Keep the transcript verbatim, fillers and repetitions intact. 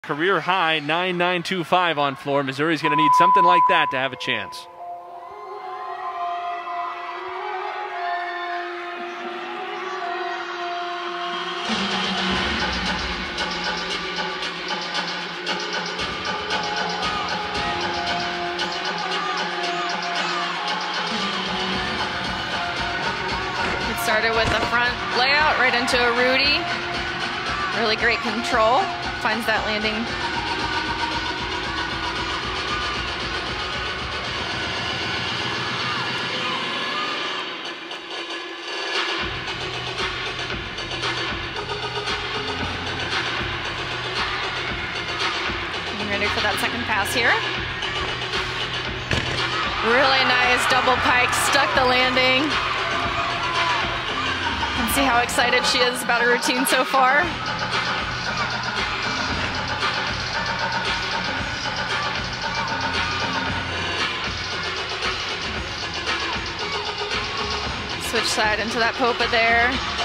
Career high nine nine two five on floor. Missouri's going to need something like that to have a chance. It started with a front layout right into a Rudy. Really great control. Finds that landing. Getting ready for that second pass here. Really nice double pike, stuck the landing. You can see how excited she is about her routine so far. Switch side into that Popa there.